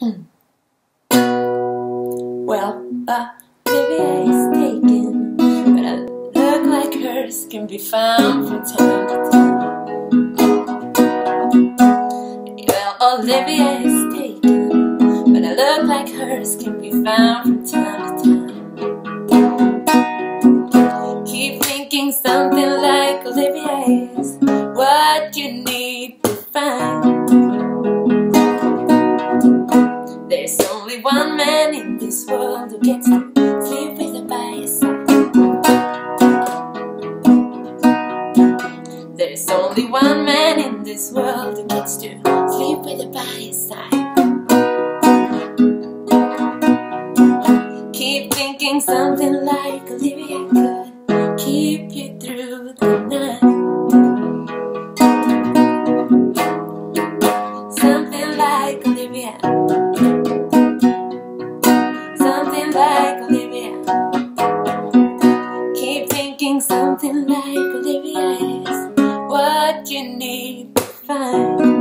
Well, Olivia is taken, but a look like hers can be found from time to time. Well, Olivia is taken, but a look like hers can be found from time to time. Keep thinking something like Olivia is what you need to find. There's only one man in this world who gets to sleep with her by his side. There's only one man in this world who gets to sleep with her by his side. Keep thinking something like Olivia could keep you through the night. Something like Olivia. Something like Olivia. Keep thinking something like Olivia is what you need to find.